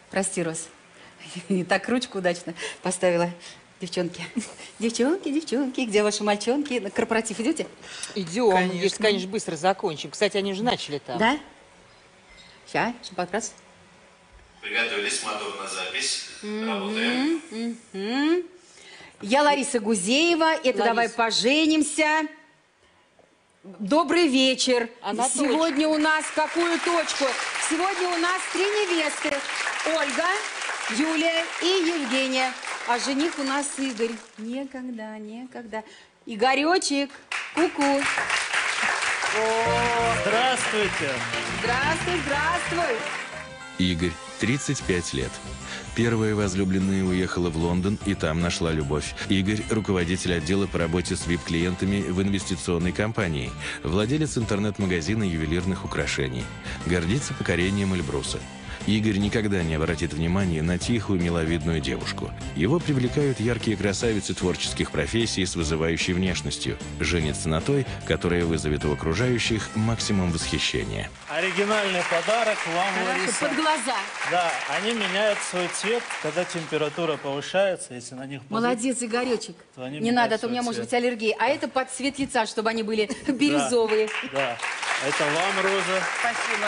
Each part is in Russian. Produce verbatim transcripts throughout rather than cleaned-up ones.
Прости, Рос. И так ручку удачно поставила. Девчонки, девчонки, девчонки, где ваши мальчонки? На корпоратив идете? Идем, конечно. Если, конечно, быстро закончим. Кстати, они уже начали там. Да? Сейчас, покрас. Приготовились, мотор на запись. Mm-hmm. Работаем. Mm-hmm. Я Лариса Гузеева. Это Лариса. Давай поженимся. Добрый вечер. Она Сегодня точку. у нас какую точку? Сегодня у нас три невесты. Ольга, Юлия и Евгения. А жених у нас Игорь. Никогда, никогда. Игоречек, ку-ку. Здравствуйте. Здравствуй, здравствуй. Игорь, тридцать пять лет. Первая возлюбленная уехала в Лондон и там нашла любовь. Игорь – руководитель отдела по работе с вип-клиентами в инвестиционной компании, владелец интернет-магазина ювелирных украшений. Гордится покорением Эльбруса. Игорь никогда не обратит внимания на тихую, миловидную девушку. Его привлекают яркие красавицы творческих профессий с вызывающей внешностью. Женится на той, которая вызовет у окружающих максимум восхищения. Оригинальный подарок вам, Хорошо, Лариса. под глаза. Да, они меняют свой цвет, когда температура повышается, если на них... Молодец, Игоречек. Не надо, а то у меня может быть аллергия. А это под цвет лица, чтобы они были бирюзовые. Да, это вам, Роза. Спасибо.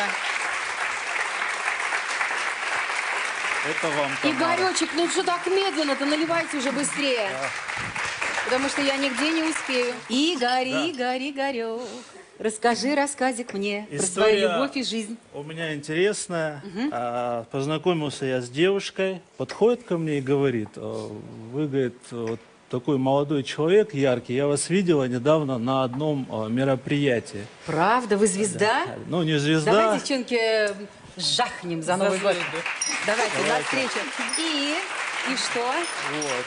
Это вам, Тамара. Игоречек, ну что так медленно-то? Наливайте уже быстрее. Да. Потому что я нигде не успею. Игорь, да. Игорь, Игорек, расскажи рассказик мне История про свою любовь и жизнь. У меня интересная. Угу. А, познакомился я с девушкой, подходит ко мне и говорит, вы, говорит, вот такой молодой человек, яркий, я вас видела недавно на одном мероприятии. Правда? Вы звезда? Да. Ну, не звезда. Давай, девчонки, жахнем за Новый год. Давайте, Давайте, до встречи. И, и что? Вот.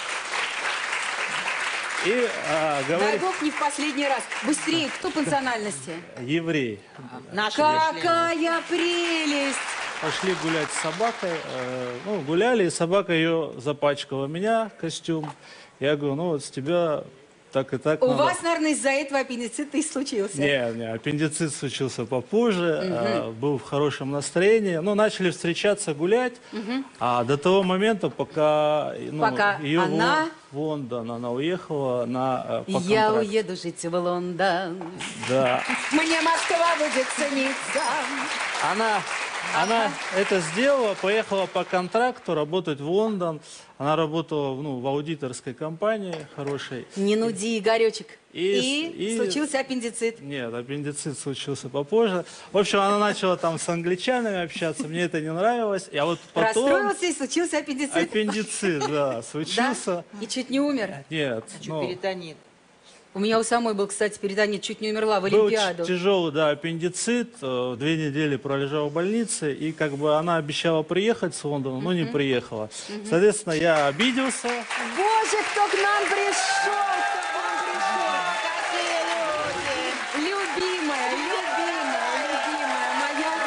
И а, говорит... Дай бог не в последний раз. Быстрее, кто по национальности? Еврей. Наши Какая прелесть! Пошли гулять с собакой. Э, ну, гуляли, и собака ее запачкала меня, костюм. Я говорю, ну вот с тебя так и так У надо. вас, наверное, из-за этого аппендицит и случился. Не, не, аппендицит случился попозже, угу. э, был в хорошем настроении. Ну, начали встречаться, гулять, угу. а до того момента, пока, ну, пока ее она... в Лондон, она уехала на, по Я контракту. уеду жить в Лондон. Да. Мне Москва будет цениться. Она... Она это сделала, поехала по контракту работать в Лондон. Она работала ну, в аудиторской компании хорошей. Не нуди, Игоречек. И, и, и случился аппендицит. Нет, аппендицит случился попозже. В общем, она начала там с англичанами общаться. Мне это не нравилось. Я вот потом... Расстроился и случился аппендицит. Аппендицит, да, случился. Да? И чуть не умер? Нет. А что, перитонит? У меня у самой был, кстати, перитонит, чуть не умерла в Олимпиаду. Был тяжелый, да, аппендицит, две недели пролежала в больнице, и как бы она обещала приехать с Лондона, но не приехала. Соответственно, я обиделся. Боже, кто к нам пришел, кто к нам пришел, какие люди. Любимая, любимая, любимая,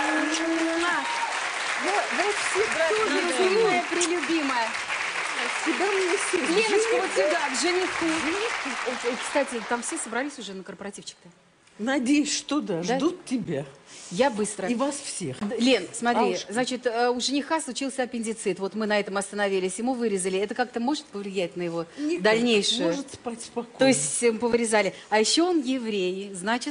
моя. Вот, вот все, любимая, прелюбимая. Сюда мне сесть. Леночка, вот сюда, к жениху. Кстати, там все собрались уже на корпоративчик-то? Надеюсь, что да, да, ждут тебя. Я быстро. И вас всех. Лен, смотри, Алушка. Значит, у жениха случился аппендицит. Вот мы на этом остановились, ему вырезали. Это как-то может повлиять на его Никак. дальнейшее? Может спать спокойно. То есть ему повырезали. А еще он еврей, значит...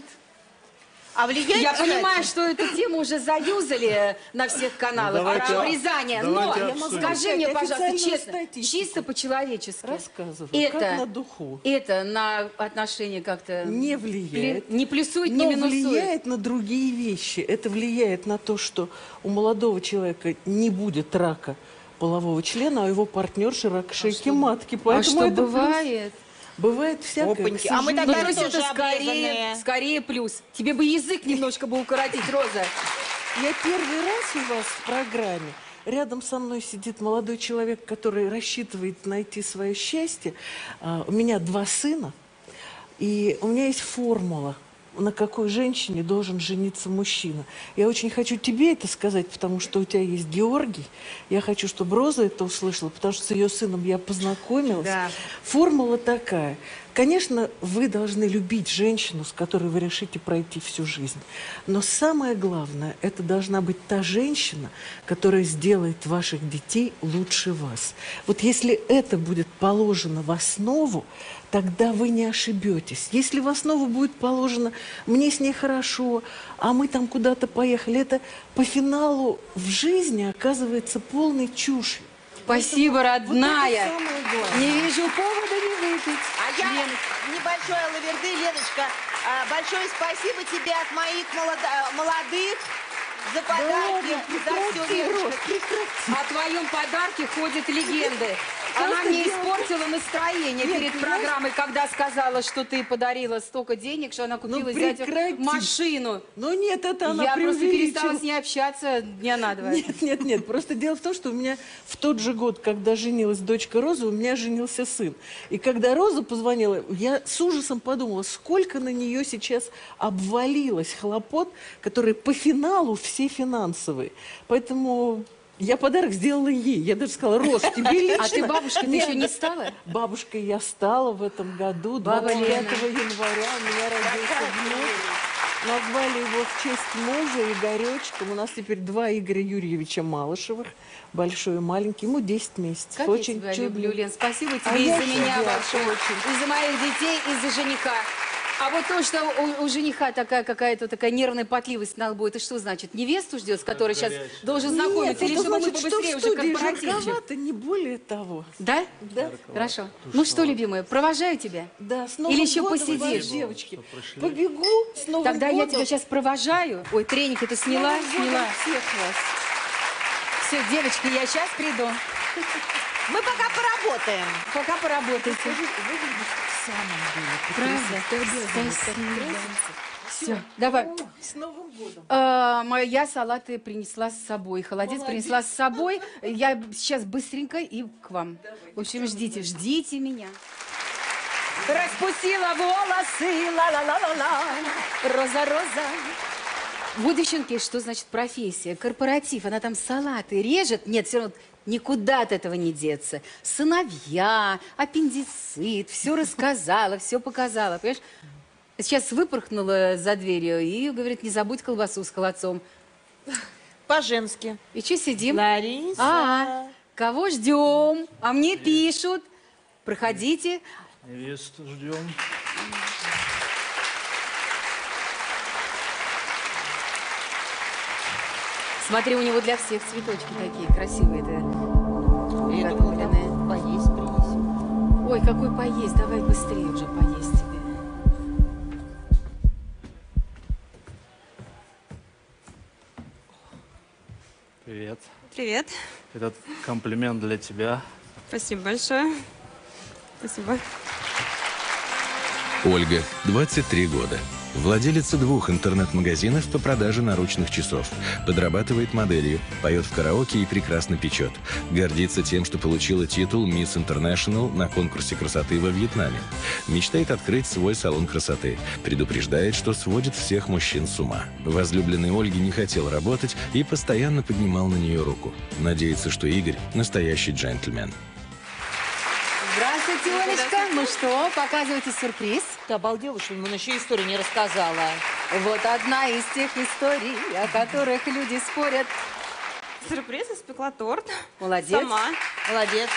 А влияет, Я кстати? понимаю, что эту тему уже заюзали на всех каналах. Ну, давайте, обрезание. Но обсудим. скажи мне, пожалуйста, честно, статистику. чисто по-человечески. Рассказываю, это, как на духу. Это на отношения как-то... Не влияет. Не плюсует, но не минусует. влияет на другие вещи. Это влияет на то, что у молодого человека не будет рака полового члена, а у его партнерши рак шейки а матки. А что это бывает? Бывает всякое. Опаньки. А мы Ну, тогда то есть тоже это скорее, обрезанные. скорее плюс. Тебе бы язык немножко бы укоротить, Роза. Я первый раз у вас в программе. Рядом со мной сидит молодой человек, который рассчитывает найти свое счастье. А, у меня два сына, и у меня есть формула, на какой женщине должен жениться мужчина. Я очень хочу тебе это сказать, потому что у тебя есть Георгий. Я хочу, чтобы Роза это услышала, потому что с ее сыном я познакомилась. Да. Формула такая. Конечно, вы должны любить женщину, с которой вы решите пройти всю жизнь. Но самое главное, это должна быть та женщина, которая сделает ваших детей лучше вас. Вот если это будет положено в основу, тогда вы не ошибетесь. Если в основу будет положено «мне с ней хорошо», а мы там куда-то поехали, это по финалу в жизни оказывается полной чушью. Спасибо, родная. Вот это самое главное. Не вижу повода не выпить. А я Леночка. небольшой лаверды, Леночка, а, большое спасибо тебе от моих молодо- молодых за подарки, за все, Леночка. О твоем подарке ходят легенды. Она Просто мне дело- испортила настроение Нет, перед понимаешь? программой, когда сказала, что ты подарила столько денег, что она купила зятю прекрати. машину. Но нет, это она Я просто преувеличила. перестала с ней общаться дня на два. Нет, нет, нет. Просто дело в том, что у меня в тот же год, когда женилась дочка Роза, у меня женился сын. И когда Роза позвонила, я с ужасом подумала, сколько на нее сейчас обвалилось хлопот, которые по финалу все финансовые. Поэтому я подарок сделала ей. Я даже сказала: Роз, тебе лично. А ты бабушкой Нет, еще не стала? Бабушкой я стала в этом году, Баба двадцать Лена. пятого января у меня родился внук. Назвали его в честь мужа Игоречком. У нас теперь два Игоря Юрьевича Малышевых, большой и маленький. Ему десять месяцев. Как Очень я тебя чудный. люблю, Лен. Спасибо тебе А и я за меня тебя большое, очень. и за моих детей, и за жениха. А вот то, что у, у жениха такая какая-то такая нервная потливость на лбу, это что значит? Невесту ждет, с которой сейчас должен знакомиться? Нет, Или это чтобы значит, что побыстрее в уже студии корпоративчик? жарковато, не более того. Да? Да? Хорошо. Ну что, любимая, провожаю тебя. Да, с Новым Или еще годом посидишь? вас, девочки. Побегу с Новым Тогда годом. я тебя сейчас провожаю. Ой, треник это С сняла, Новым годом сняла. всех вас. Все, девочки, я сейчас приду. Мы пока поработаем. Пока поработайте. Правда? Спасибо. Все, давай. С Новым годом. А, моя салаты принесла с собой, холодец принесла с собой. Я сейчас быстренько и к вам. В общем, ждите, ждите меня. Распустила волосы, ла-ла-ла-ла-ла, роза-роза. Вот, девчонки, что значит профессия? Корпоратив, она там салаты режет. Нет, все равно никуда от этого не деться. Сыновья, аппендицит, все рассказала, все показала, понимаешь? Сейчас выпорхнула за дверью и говорит: не забудь колбасу с холодцом. По-женски. И что сидим? Лариса. А, кого ждем? А мне пишут. Проходите. Невесту ждем. Смотри, у него для всех цветочки такие красивые. Это Я думала, приготовленные. там поесть принесем. Ой, какой поесть. Давай быстрее уже поесть тебе. Привет. Привет. Этот комплимент для тебя. Спасибо большое. Спасибо. Ольга, двадцать три года. Владелица двух интернет-магазинов по продаже наручных часов. Подрабатывает моделью, поет в караоке и прекрасно печет. Гордится тем, что получила титул «Мисс Интернешнл» на конкурсе красоты во Вьетнаме. Мечтает открыть свой салон красоты. Предупреждает, что сводит всех мужчин с ума. Возлюбленный Ольги не хотел работать и постоянно поднимал на нее руку. Надеется, что Игорь – настоящий джентльмен. Здравствуйте, Олечка. Ну что, показывайте сюрприз. Ты обалдела, что ему еще историю не рассказала. Вот одна из тех историй, о которых люди спорят. Сюрприз, испекла торт. Молодец. Сама. Молодец.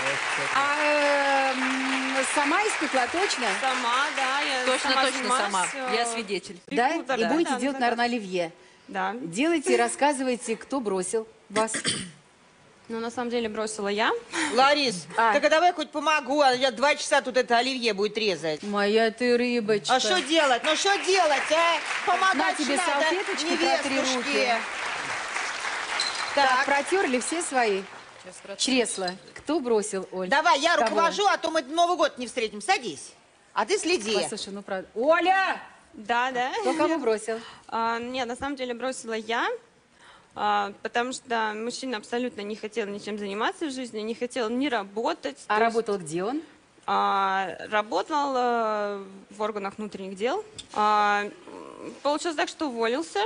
А эм, сама испекла, точно? Сама, да. Я Точно, сама точно занимаюсь, сама. э, Я свидетель. Да? пеку, И будете да, делать, да, наверное, оливье. Да. Делайте, рассказывайте, кто бросил вас. Ну, на самом деле, бросила я. Ларис, А. так а давай хоть помогу, а я два часа тут это оливье будет резать. Моя ты рыбочка. А что делать? Ну что делать, а? Помогать На тебе надо салфеточку, протри невестушке. руки. Так, протерли все свои чресла. Кто бросил, Оль? Давай, я Кого? руковожу, а то мы Новый год не встретим. Садись. А ты следи. Послушай, ну правда. Оля! Да, да. Кто кого бросил? А, нет, на самом деле бросила я, а, потому что мужчина абсолютно не хотел ничем заниматься в жизни, не хотел ни работать. А то есть, работал где он? а, работал э, в органах внутренних дел. А, получилось так, что уволился.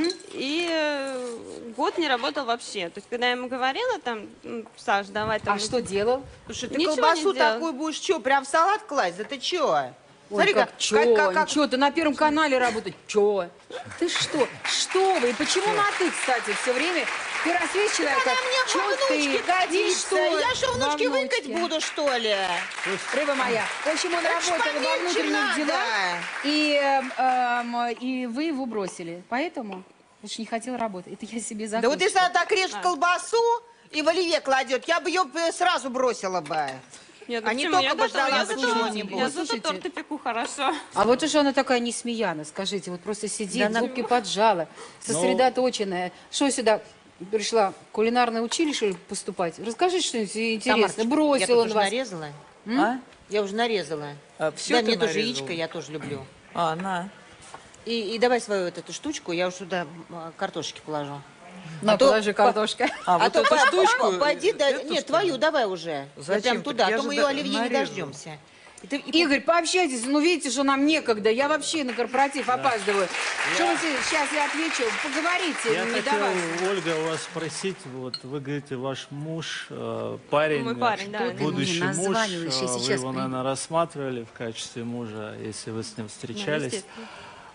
И э, год не работал вообще. То есть, когда я ему говорила, там, «М, Саш, давай там... А что делал? Слушай, ты Ничего колбасу не делал. такую будешь что, прям в салат класть? Да ты чё? Ой, Смотри, как, как, чё, как, как, как- чё, ты на Первом канале работать? Чё? Ты что? Что вы? И почему на ты, кстати, все время? Ты раз видишь человека, Она мне чё во внучке ты? годится. И что? Я что, Во внучке выкать внучке. буду, что ли? Рыба моя. В общем, он Это ж работал во помельче внутренних надо. делах, и, эм, эм, и вы его бросили. Поэтому? Потому что не хотел работать. Это я себе Да вот закончила. если она так режет колбасу и в оливье кладет, я бы ее сразу бросила бы. Нет, А не почему? только я бы зато, ждала я бы зато, чего-нибудь. я зато Слушайте. торты пеку хорошо. А вот уж она такая несмеяна, скажите, вот просто сидит, Да зубки поджала, сосредоточенная. Что сюда пришла в кулинарное училище поступать? Расскажите что-нибудь интересное. Тамарочка, Бросил я тут он уже вас. нарезала. А? Я уже нарезала. А, всё Дай ты мне тоже нарезала? яичко, я тоже люблю. А, на. И, и давай свою вот эту штучку, я уж сюда а, картошки положу. На, А то положи картошка. А, А, вот то эту по- штучку? по- пойди, да, эту, нет, что ли? твою давай уже. Я Зачем прям так? туда, Я а то же мы ее да- оливье не нарезала. дождемся. И ты- и Игорь, пообщайтесь, ну видите, что нам некогда. Я вообще на корпоратив опаздываю. Что вы сейчас я отвечу? Поговорите, Я не хотел, давайте. Ольга, у вас спросить, вот вы говорите, ваш муж, э, парень, Мой парень, да. Что ты будущий мне муж, названиваешь? Я э, вы сейчас его, при- наверное, рассматривали в качестве мужа, если вы с ним встречались. естественно.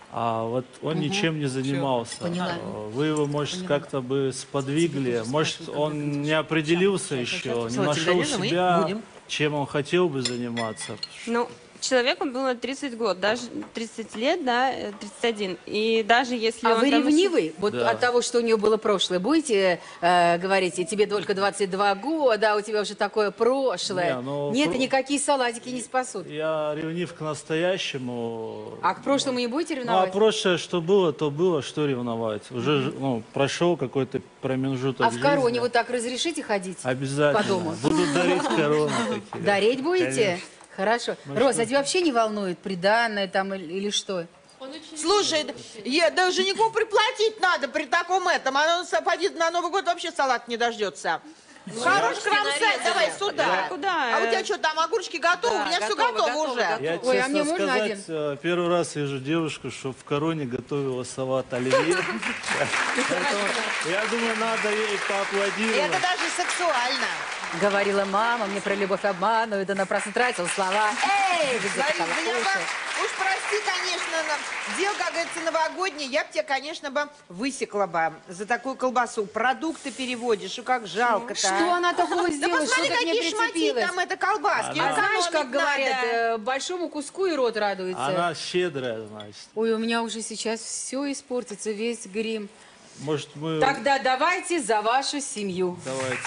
А вот он ничем не занимался. Поняла. Э, Вы его, может, как-то бы сподвигли, может, он не определился еще, не Салатик нашел дорезал, мы себя, будем. чем он хотел бы заниматься. Ну, человеку было тридцать год, даже тридцать лет, да, э, тридцать один. И даже если А он вы там еще- ревнивый? Вот Да. от того, что у нее было прошлое. Будете э, говорить, и тебе только двадцать два года, а у тебя уже такое прошлое. Не, ну, Нет, про- и никакие салатики не спасут. Я ревнив к настоящему. А к прошлому не будете Ну, а ревновать? прошлое, что было, то было, что ревновать. Уже ж- ну, прошел какой-то промежуток А в жизни. короне вот так разрешите ходить? Обязательно. по дому? Буду дарить корону. такие. Дарить будете? Конечно. Хорошо. Рос, а тебя вообще не волнует приданное там или, или что? Слушай, я, да жениху приплатить надо при таком этом. А он поди на Новый год вообще салат не дождется. Хорош кромсать, давай сюда. Куда? А у тебя что, там огурчики готовы? У меня все готово, готово готово, уже. готово. Я, Ой, а честно мне можно сказать, один? э, первый раз вижу девушку, что в короне готовила салат оливье. Поэтому, я думаю, надо ей И поаплодировать. это даже сексуально. Говорила мама, мне про любовь обманывают, она просто тратила слова. Эй, вы Лариса, записала. я бы, Слушай, уж прости, конечно, нам. Дело, как говорится, новогоднее, я бы тебя, конечно, бы высекла бы за такую колбасу. Продукты переводишь, и как жалко-то. Что а. она такого Да сделала? Что посмотри, ты к ней какие шмати прицепилась? там, это колбаски. А знаешь, как экономить говорят, надо. э, большому куску и рот радуется. Она щедрая, значит. Ой, у меня уже сейчас все испортится, весь грим. Может, мы... Тогда давайте за вашу семью. Давайте.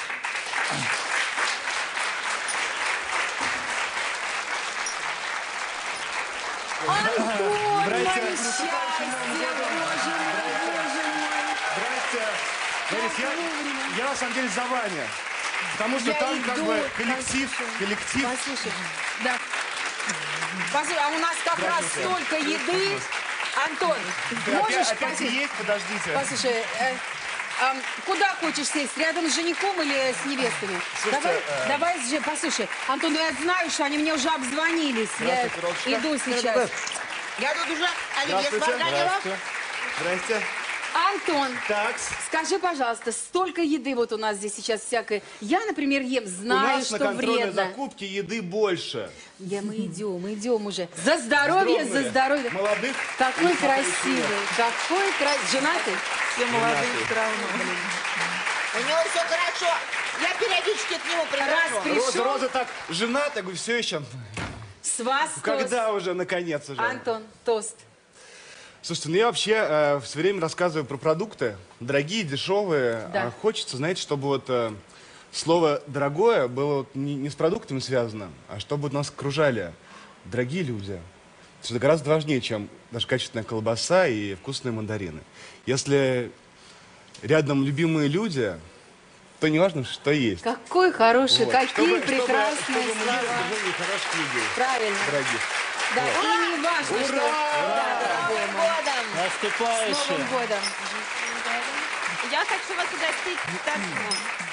Антон, мое счастье, боже мой, боже мой. Здрасте. Борис, я, я на самом деле за вами. Потому что Я там как иду, бы коллектив, послушай, коллектив. Послушай, да. Послушай, а у нас как раз столько еды. Антон, можешь Опять, опять послушай, есть, подождите. послушай, э, ам, куда хочешь сесть? Рядом с женихом или с невестами? Слушайте, давай, э, давай, с же- послушай, Антон, ну я знаю, что они мне уже обзвонились. Я Здравствуйте, Роксика. иду сейчас. Я тут уже оливье Здравствуйте. сварганила. Здрасте. Здрасте. Антон, Так, скажи, пожалуйста, столько еды вот у нас здесь сейчас всякой. Я, например, ем, у знаю, нас на что контрольной вредно. закупке еды больше. Я, мы идем, мы идем уже. За здоровье, за Вздрогнули. здоровье. Молодых. Какой и красивый, какой красивый. Женатый? Все молодые все равно. У него все хорошо. Я периодически к нему Раз прихожу. при- Роза, Пришел. Роза так жената, я говорю, все еще. С вас тост. Когда уже, наконец уже? Антон, тост. Слушайте, ну я вообще э, все время рассказываю про продукты. Дорогие, дешевые. Да. А хочется, знаете, чтобы вот э, слово «дорогое» было вот не, не с продуктами связано, а чтобы вот нас окружали дорогие люди. Это гораздо важнее, чем даже качественная колбаса и вкусные мандарины. Если рядом любимые люди, то не важно, что есть. Какой хороший, Вот. какие Чтобы- прекрасные чтобы, чтобы мы слова. были в окружении хороших людей, Правильно. дорогих. Да, и не важно, что... Да, дорогой мой. Годом. С Наступающее. Новым годом. Я хочу вас угостить торт.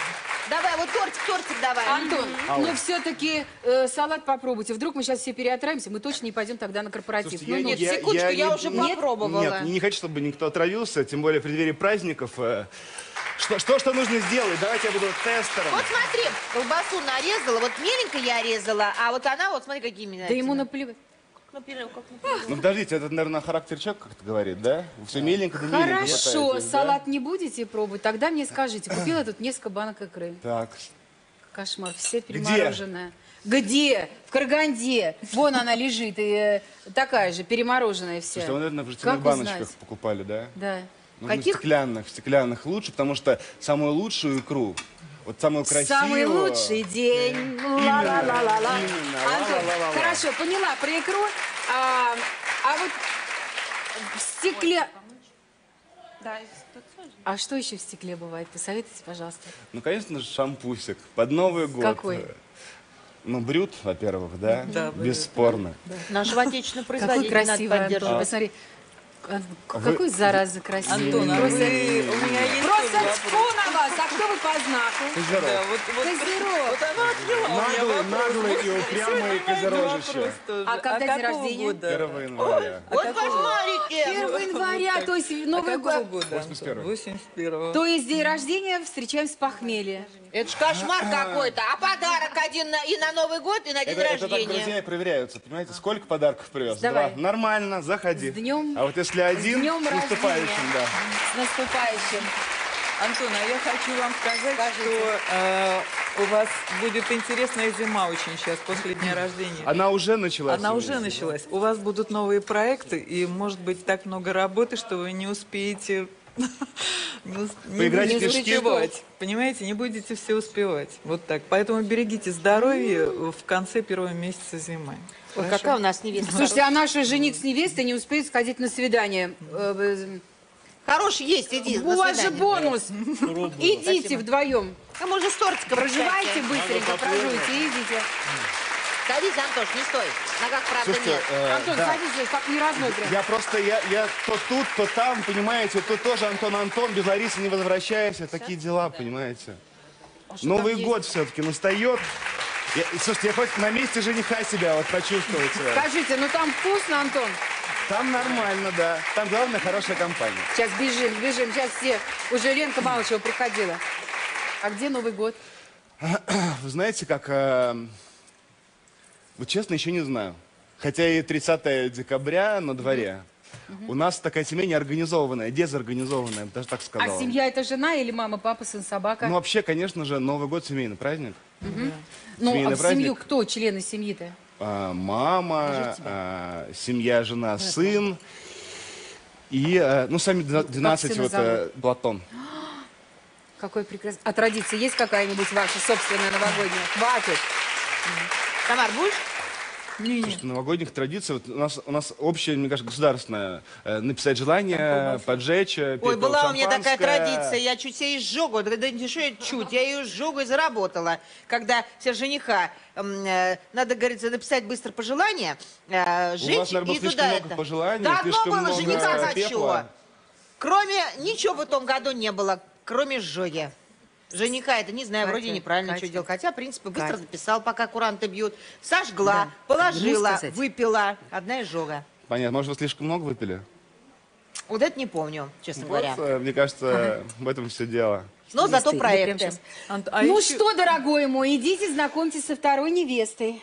Давай, вот тортик, тортик давай. Антон, ну все-таки э, салат попробуйте. Вдруг мы сейчас все переотравимся, мы точно не пойдем тогда на корпоратив. Слушайте, Ну, я- ну, Нет, я- секундочку, я, не- уже нет, попробовала. Нет, не хочу, чтобы никто отравился, тем более в преддверии праздников. э, Что, что, что нужно сделать? Давайте я буду тестером. Вот смотри, колбасу нарезала, вот меленько я резала, а вот она, вот смотри, какие меня. Да ему наплевать. Ну, подождите, это, наверное, характер человека как-то говорит, да? Все меленько, да меленько Хорошо, хватаетесь, да? салат не будете пробовать? Тогда мне скажите, купила тут несколько банок икры. Так, Кошмар, все перемороженное. Где? В Караганде. Вон она лежит, и, э, такая же, перемороженная вся. что вы, наверное, в жестяных Как баночках узнать? покупали, да? Да. Нужно Каких? в стеклянных, в стеклянных лучше, потому что самую лучшую икру, вот самую красивую... Самый лучший день. Ла-ла-ла-ла-ла. именно, Антон, ла-ла-ла-ла-ла. хорошо, поняла про икру. А, а вот в стекле... Да, тут тоже. А что еще в стекле бывает? Посоветуйте, пожалуйста. Ну, конечно же, шампусик. Под Новый год. Какой? Ну, брют, во-первых, да? Да, брют. Бесспорно. Нашего отечественного Какой производителя надо красивый Антон. поддерживать. Посмотри. Ан- Вы- Какой зараза красивый. Антон, а Просто, вы, у меня есть просто тоже тьфу вопрос. на вас. А кто вы по знаку? Козерог. Да, вот, вот, Козерог. вот она отвела у меня Наглый, вопрос. наглый и Вот упрямый сегодня козерожище. вопрос тоже. А когда день какого рождения? года? первого января. Вот какого? посмотрите. первого января, то есть Новый а какого год. года? восемьдесят первого. восемьдесят первого. То есть день рождения встречаем с похмелья. Это ж кошмар какой-то. А подарок один на- и на Новый год, и на день Это, это так рождения. друзья и проверяются, понимаете? Сколько подарков привез? Давай. Два. Нормально, заходи. С днем- А вот если один, днем с наступающим, рождения. да. С наступающим. Антон, а я хочу вам сказать, что э, у вас будет интересная зима очень сейчас, после дня рождения. Она уже началась. Она у уже меня. началась. У вас будут новые проекты, и может быть так много работы, что вы не успеете не ус- не Поиграть в будете снежки? успевать. Понимаете, не будете все успевать. Вот так. Поэтому берегите здоровье в конце первого месяца зимы. Ой, Хорошо? какая у нас невеста. Слушайте, а наш жених с невестой не успеет сходить на свидание. Э, э, Хороший есть, иди. У на вас же свидание. бонус. Идите Спасибо. вдвоем. А может, с тортиком Проживайте прощайте? быстренько, прожуйте, идите. Садись, Антош, не стой. Ногах, правда, Слушайте, нет. э, Антон, да. садитесь, как миразной прям. Я просто, я, я то тут, то там, понимаете, тут тоже Антон, Антон, без Ларисы не возвращайся, такие дела, понимаете. Новый год все-таки настает. Я- и, слушайте, я хоть на месте жениха себя вот почувствовать. э, Скажите, ну там вкусно, Антон? Там нормально, да. Там главное хорошая компания. Сейчас бежим, бежим, сейчас все. Уже Ленка мало чего приходила. А где Новый год? Вы знаете, как... э, вот честно, еще не знаю. Хотя и тридцатое декабря на дворе. У нас такая семья неорганизованная, дезорганизованная, я бы даже так сказал. А семья это жена или мама, папа, сын, собака? Ну, вообще, конечно же, Новый год семейный праздник. Ну, а семейный в семью праздник. кто члены семьи-то? А, мама, а, семья, жена, сын. И, э, ну, сами две- двенадцать, сына вот, э, Платон. Какой прекрасный. А традиция есть какая-нибудь ваша собственная новогодняя? Хватит. Тамар, будешь? Слушайте, новогодних традиций, вот у нас, у нас общая, мне кажется, государственная, э, написать желание, поджечь, э, Ой, пепел, была у меня такая шампанское. традиция, я чуть себе изжогу, да, да не что я чуть, я ее изжогу и заработала. Когда все жениха, м, э, надо, говорится, написать быстро пожелание, э, жечь вас, наверное, было и слишком туда много это. пожеланий, Да одно слишком было, много жениха хочу. пепла. Кроме, ничего в этом году не было, кроме сжоги. Жениха это, не знаю, Катя, вроде неправильно Катя. что делал. Хотя, в принципе, быстро Катя. записал, пока куранты бьют. Сожгла, Да. положила, Ну, сказать. выпила. Одна изжога. Понятно, может, вы слишком много выпили? Вот это не помню, честно Вот, говоря. э, мне кажется, в этом все дело. Но зато Невесты. проекты. Я прям щас- Ант- а ну еще- что, дорогой мой, идите знакомьтесь со второй невестой.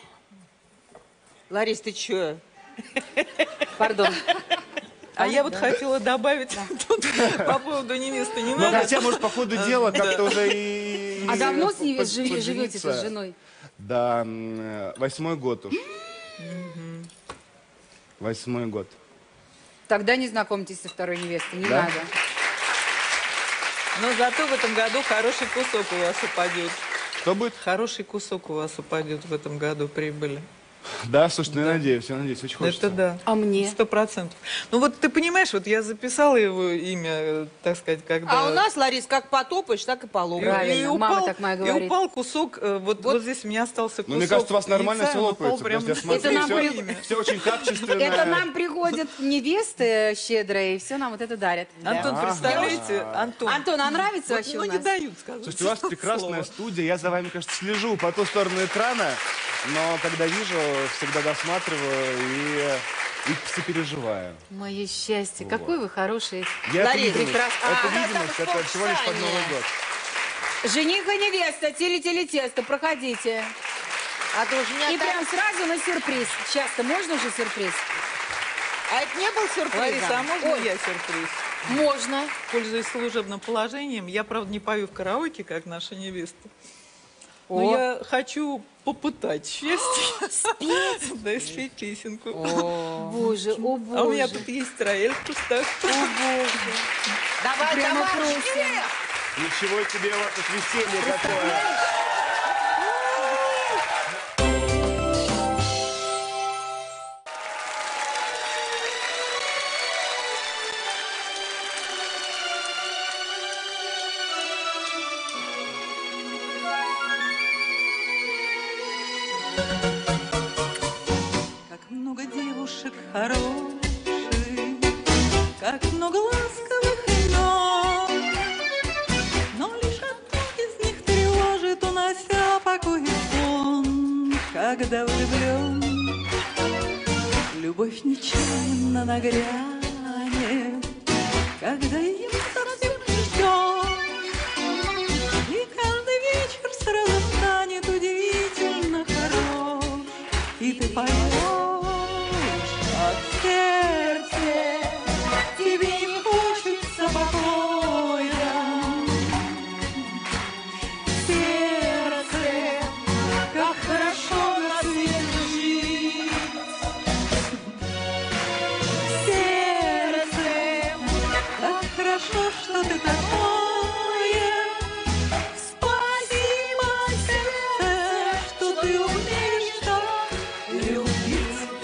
Ларис, ты чё? Пардон. А я вот хотела добавить тут по поводу невесты. Не Ну, надо. хотя, может, по ходу дела как-то уже и... А давно с под- невест под- живете поделиться. с женой? Да, м, э, восьмой год уж. Восьмой год. Тогда не знакомьтесь со второй невестой, не Да? надо. Но зато в этом году хороший кусок у вас упадет. Что будет? Хороший кусок у вас упадет в этом году прибыли. Да, слушай, ну я надеюсь, я надеюсь, очень хочется. Это да. А мне? Сто процентов. Ну вот ты понимаешь, вот я записала его имя, э, так сказать, когда... А у нас, Ларис, как потопаешь, так и полопаешь. Правильно, мама так моя говорит. И упал кусок, э, вот, вот здесь у меня остался кусок. Ну, мне кажется, у вас нормально яйца, все и он лопается. упал прямо Просто я на смотрю, Это нам все, при- все очень качественное. Это нам приходят невесты щедрые, и все нам вот это дарят. Антон, представляете, Антон. Антон, а нравится Вот, вообще ну, у не нас? дают сказать. Слушайте, у вас прекрасная студия, я за вами, кажется, слежу по ту сторону экрана, но когда вижу, всегда досматриваю и, и сопереживаю. Мое счастье, Вот. какой вы хороший. Я это Ларис, видимость, прекрасно. это А, видимость, там это всего лишь под Новый спокойнее. год. Жених и невеста, тили-тили-тесто, проходите. А то уж меня И так- прям сразу на сюрприз. Часто можно уже сюрприз? А это не был сюрпризом? Лариса, а можно Ой. я сюрприз? Можно. Пользуясь служебным положением, я, правда, не пою в караоке, как наша невеста. Но О. я хочу попытать счастье. Спеть? Да, и спеть песенку. Боже, о боже. А у меня тут есть рояль в кустах. О боже. Давай, Прямо давай, просим. Жигулев! Ничего себе, у вас тут веселье какое. Как много девушек хороших, как много ласковых имен, но лишь одну из них тревожит, унося покой и сон, когда влюблен. Любовь нечаянно на грани, когда им совсем не ждет, и каждый вечер сразу станет удивительно хорош. И ты поешь от сердца, тебе не хочется покоя. Сердце, как хорошо на свете жить. Сердце, как хорошо, что ты такое. Спасибо, сердце, что ты умеешь так любить.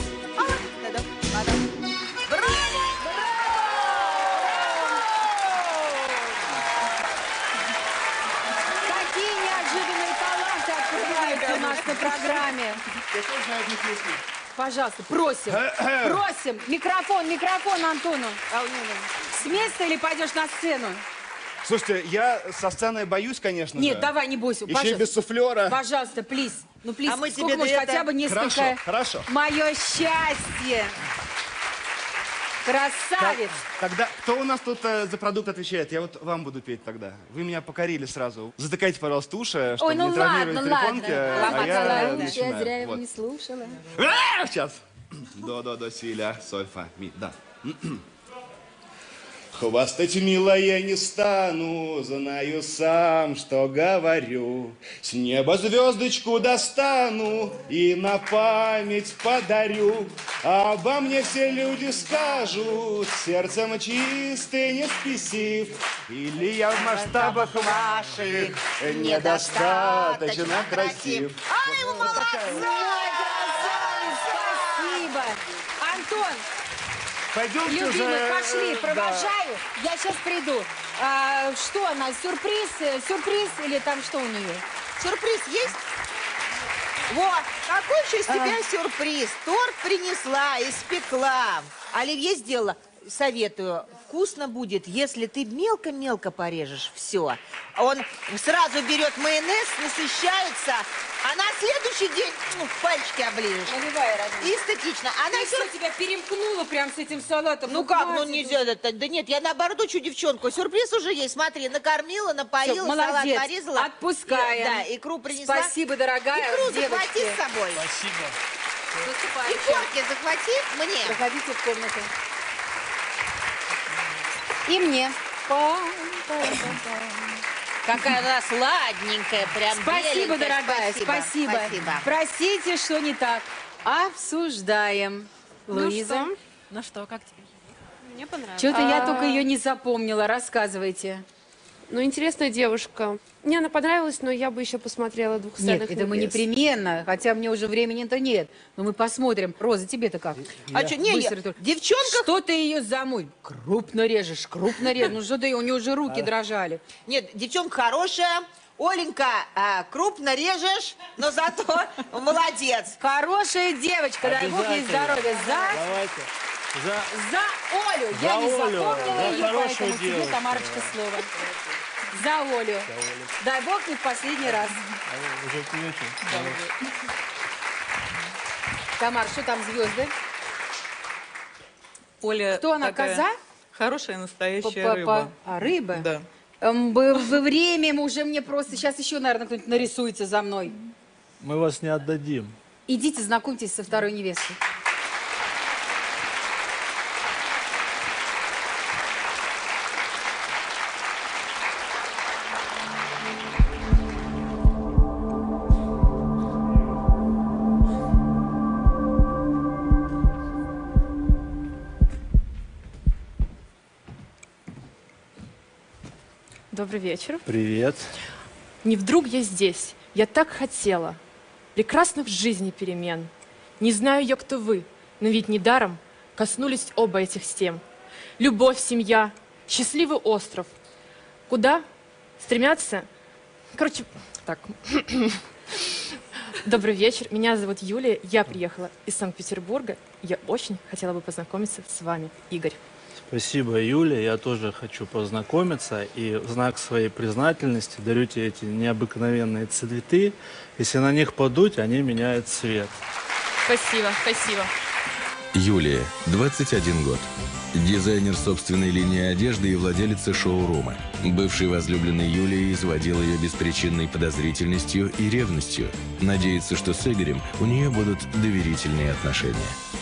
Какие неожиданные таланты открываются у нас на программе. Я тоже знаю одну песню. Пожалуйста, просим, просим. Микрофон, микрофон Антону. А, С места или пойдешь на сцену? Слушайте, я со сцены боюсь, конечно Нет, же. давай, не бойся. Еще и Пожалуйста. без суфлера. Пожалуйста, плиз. Ну, плиз, А мы сколько тебе может, да это- хотя бы несколько... Хорошо, хорошо. Мое счастье. Красавец. Тогда кто у нас тут э, за продукт отвечает? Я вот вам буду петь тогда. Вы меня покорили сразу. Затыкайте, пожалуйста, уши, чтобы Ой, ну не травмировать ладно, перепонки. ладно. А Мама я целует, я начинаю. зря его Вот. не слушала. А, сейчас. До, до, до, си, ля, соль, фа, ми, да. Хвастать, милая, не стану, знаю сам, что говорю. С неба звездочку достану и на память подарю. Обо мне все люди скажут, сердцем чистый, не спесив. Или я в масштабах ваших недостаточно красив. Ай, вы молодцы! Красавец, спасибо. Антон, Пойдемте любимый, уже. пошли, э, провожаю. Я сейчас приду. А, что она, сюрприз? э, Сюрприз или там что у нее? Сюрприз есть? Вот, какой же из тебя сюрприз? Торт принесла, испекла. Оливье сделала. Советую, вкусно будет, если ты мелко-мелко порежешь все. Он сразу берет майонез, насыщается, а на следующий день ну, пальчики оближешь. Наливай, родной. И эстетично. Она Она сюр- что, тебя перемкнула прям с этим салатом? Ну как, ну хватит нельзя уже. это. Да нет, я наоборот учу девчонку. Сюрприз уже есть. Смотри, накормила, напоила, Всё, салат молодец. порезала. Отпускаем. И- да, икру принесла. Спасибо, дорогая. Икру девочки. захвати с собой. И корки захвати мне. Проходите в комнату. И мне. Какая она сладненькая, прям Спасибо, беленькая. дорогая, спасибо. Спасибо. Простите, что не так. Обсуждаем. Ну Луиза. что? Ну что, как тебе? Мне понравилось. Что-то я А, только ее не запомнила. Рассказывайте. Ну, интересная девушка. Мне она понравилась, но я бы еще посмотрела двух Нет, это мы непременно, хотя мне уже времени-то нет. Но мы посмотрим. Роза, тебе-то как? А что, не, Быстро я- только. девчонка... Что ты ее замой? Крупно режешь, крупно режешь. Ну что ты, у нее уже руки дрожали. Нет, девчонка хорошая. Оленька, а, крупно режешь, но зато молодец. Хорошая девочка, дай бог ей здоровья. За, Давайте. За... за Олю. За Я не Олю, запомнила за ее, хорошую поэтому тебе, девочку. Тамарочка, слово. За Олю. Дай бог не в последний раз. Уже к вечеру. Тамар, что там звезды? Оля Кто она, такая коза? Хорошая настоящая Па-па-па. рыба. А, рыба? Да. Эм, бы- Во время уже мне просто... Сейчас еще, наверное, кто-нибудь нарисуется за мной. Мы вас не отдадим. Идите, знакомьтесь со второй невестой. Добрый вечер. Привет. Не вдруг я здесь. Я так хотела. Прекрасных в жизни перемен. Не знаю я, кто вы, но ведь недаром коснулись оба этих тем. Любовь, семья, счастливый остров. Куда стремятся? Короче, так. Добрый вечер. Меня зовут Юлия. Я приехала из Санкт-Петербурга. Я очень хотела бы познакомиться с вами, Игорь. Спасибо, Юля. Я тоже хочу познакомиться. И в знак своей признательности дарю тебе эти необыкновенные цветы. Если на них подуть, они меняют цвет. Спасибо, спасибо. Юлия, двадцать один год. Дизайнер собственной линии одежды и владелица шоурума. Бывший возлюбленный Юлии изводил ее беспричинной подозрительностью и ревностью. Надеется, что с Игорем у нее будут доверительные отношения.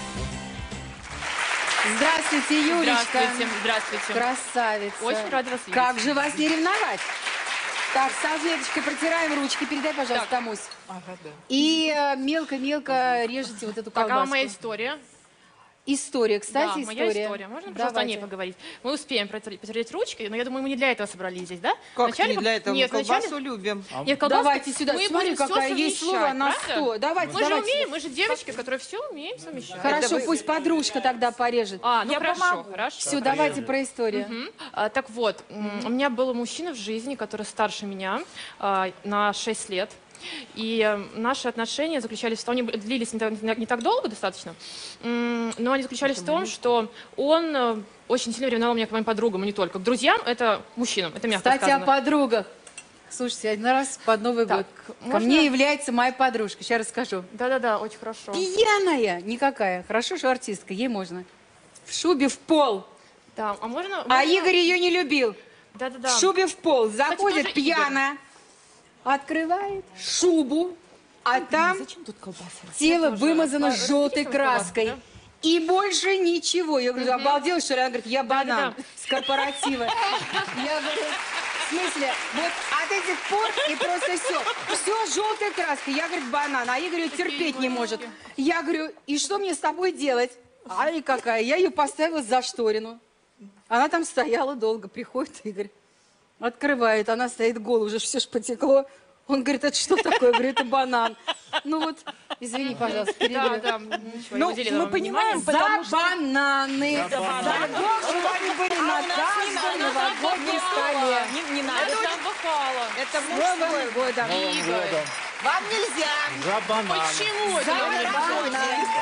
Здравствуйте, Юлечка. Здравствуйте, здравствуйте. Красавица. Очень рада вас видеть. Как же вас не ревновать? Так, салфеточкой протираем ручки. Передай, пожалуйста, Тамусь. Ага, да. И э, мелко-мелко режете вот эту колбаску. Какая моя история? История, кстати, да, моя история. история. Можно, пожалуйста, о ней Давайте. поговорить? Мы успеем протер- потереть ручки, но я думаю, мы не для этого собрались здесь, да? Как Вначале не мы- для этого? Нет, Мы колбасу вначале- любим. Нет, колбаска- Давайте сюда. Мы Смотри, будем всё какая есть совмещать, слово на правда? сто. Давайте, мы давайте. же умеем, мы же девочки, которые все умеем совмещать. Хорошо, пусть подружка тогда порежет. А, ну Я хорошо, помогу. хорошо. Все, давайте про историю. Мгм. А, так вот, м, у меня был мужчина в жизни, который старше меня а, на шесть лет. И э, наши отношения заключались в том, они длились не так, не так долго достаточно, м, но они заключались в том, что он э, очень сильно ревновал меня к моим подругам, и не только. К друзьям, это к мужчинам, это мягко Кстати, сказано. о подругах. Слушайте, один раз под Новый Так, год ко можно- мне является моя подружка. Сейчас расскажу. Да-да-да, очень хорошо. Пьяная никакая. Хорошо, что артистка, ей можно. В шубе в пол. Да, а можно... А можно- Игорь ее не любил. Да-да-да. В шубе в пол. Кстати, Заходит тоже Игорь. пьяно. Открывает шубу. А там Зачем тут колбаса? тело Я тоже. вымазано А, желтой разделите колбаску, краской. да? И больше ничего. Я говорю, обалдела, что ли? Она говорит, я банан Да-да-да. с корпоратива. Я говорю, в смысле, вот от этих пор и просто все. Все желтая краска. Я, говорит, банан. А Игорь ее терпеть не может. Я говорю, и что мне с тобой делать? Ай, какая. Я ее поставила за шторину. Она там стояла долго. Приходит Игорь, открывает. Она стоит голая, уже все ж потекло. Он говорит, это что такое? Я говорю, это банан. Ну вот, извини, пожалуйста, перебью. Да, да, ничего, я Ну, уделила мы вам понимаем, внимание. потому что... бананы. За бананы. Дай бог, чтобы они были А на у нас не каждом надо, новогоднем запахало. столе. Не, не надо. Это бухало. Это С мужской. Новым годом. Игорь. Вам нельзя. За банан. Почему? За это не банан.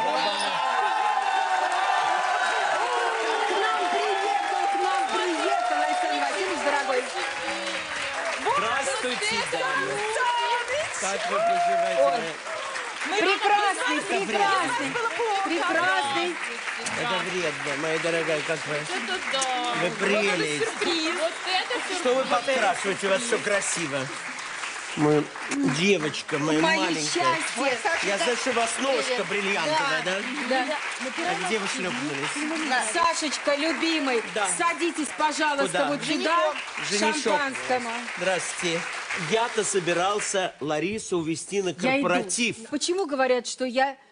К нам приехал, к нам приехал, Александр Васильевич, дорогой. Здравствуйте, Дарья. Как вы поживаете? Прекрасный, прекрасный, прекрасный. Это вредно, моя дорогая, как вы? Это да. Вы прелесть. Сюрприз. Вот это сюрприз. Что вы подкрашиваете? У вас все красиво. Моя девочка, моя Мое маленькая. счастье. Я знаю, что у вас ножка бриллиантовая, да? Да. А где вы шлепнулись? Сашечка, любимый, Да. садитесь, пожалуйста, Куда? вот сюда, к Женишок. шампанскому. Здравствуйте. Я-то собирался Ларису увезти на Я иду. корпоратив. Почему говорят, что я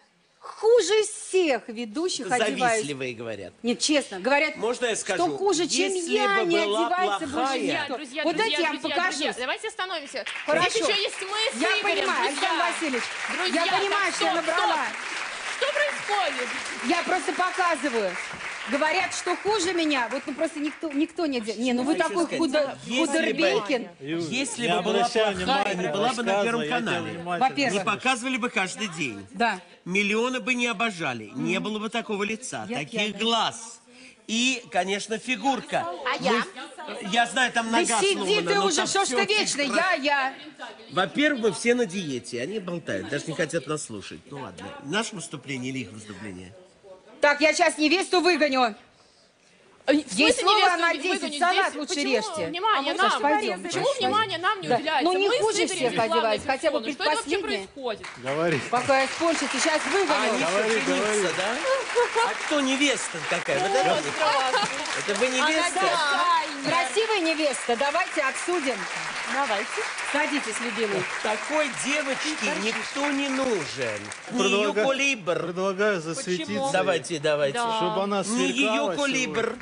хуже всех ведущих одеваюсь. Завистливые говорят. Нет, честно, говорят, Можно я скажу? что хуже, чем Если я, бы не была одевается плохая- больше никто. Друзья, Вот друзья, дайте я вам друзья, покажу. друзья, давайте остановимся. Хорошо. Здесь еще есть мы с Я Игорем, понимаю, друзья. Александр Васильевич, Друзья, я понимаю, так, что я стоп, набрала. стоп. Что происходит? Я просто показываю. Говорят, что хуже меня, вот ну просто никто, никто не делает. Не, ну вы Хочу такой сказать, худо, если бы- худорбейкин. Если Не бы была обращай плохая, внимания, не была бы на рассказывай, Первом я тебя канале. внимательно Не Во-первых. показывали бы каждый день. Да. Миллионы бы не обожали. Не было бы такого лица, Я таких пьяная. глаз. И, конечно, фигурка. А я? Я знаю, там Да нога сиди сломана, ты но уже, там что ж всё ты очень вечно, хорошо. я, я. Во-первых, мы все на диете. Они болтают, даже не хотят нас слушать. Ну ладно. Наше выступление или их выступление? Так, я сейчас невесту выгоню. В Ей смысле слово невесту на выгоню? десять, Здесь салат лучше почему режьте. Внимание А мы нам. сейчас пойдем. Почему Пойдем. внимание нам не Да. уделяется? Ну, не Мы с хуже Игорем всех здесь главные одеваюсь, хотя бы персоны. Что это вообще предпоследняя. происходит? Говори. Пока я спончится, сейчас А выгоню. они что, Говори, жениться, говори. да? А кто невеста такая? Вот это, это вы невеста? Да, красивая невеста, давайте обсудим. Давайте. Садитесь, любимый. Такой девочке никто не нужен. Не ее Предлагаю- кулибр. Предлагаю засветиться. Давайте, давайте. Да. Чтобы она Не ее сверкала кулибр.